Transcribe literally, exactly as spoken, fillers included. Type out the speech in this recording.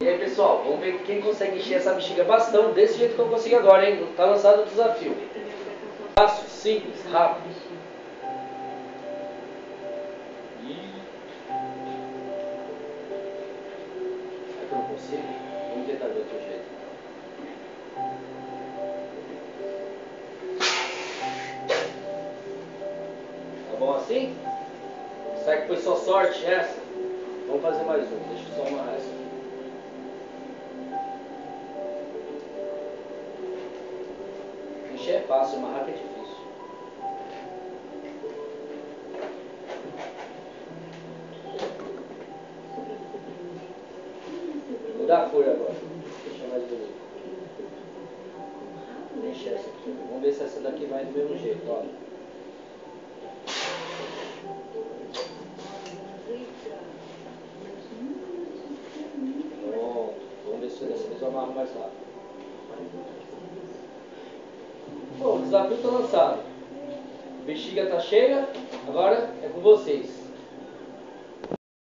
E aí pessoal, vamos ver quem consegue encher essa bexiga bastão desse jeito que eu consigo agora, hein? Tá lançado o desafio. Fácil, simples, rápido. E... será que eu não consigo? Vamos tentar de outro jeito. Tá bom assim? Será que foi só sorte essa? Vamos fazer mais um, deixa eu só amarrar essa aqui. Encher é fácil, amarrar que é difícil. Vou dar a cor agora, deixa mais bonito. Vou encher essa aqui, vamos ver se essa daqui vai do mesmo jeito, ó. Pronto, vamos ver se dessa vez eu amarro mais rápido. Bom, o desafio está lançado. Bexiga está cheia, agora é com vocês.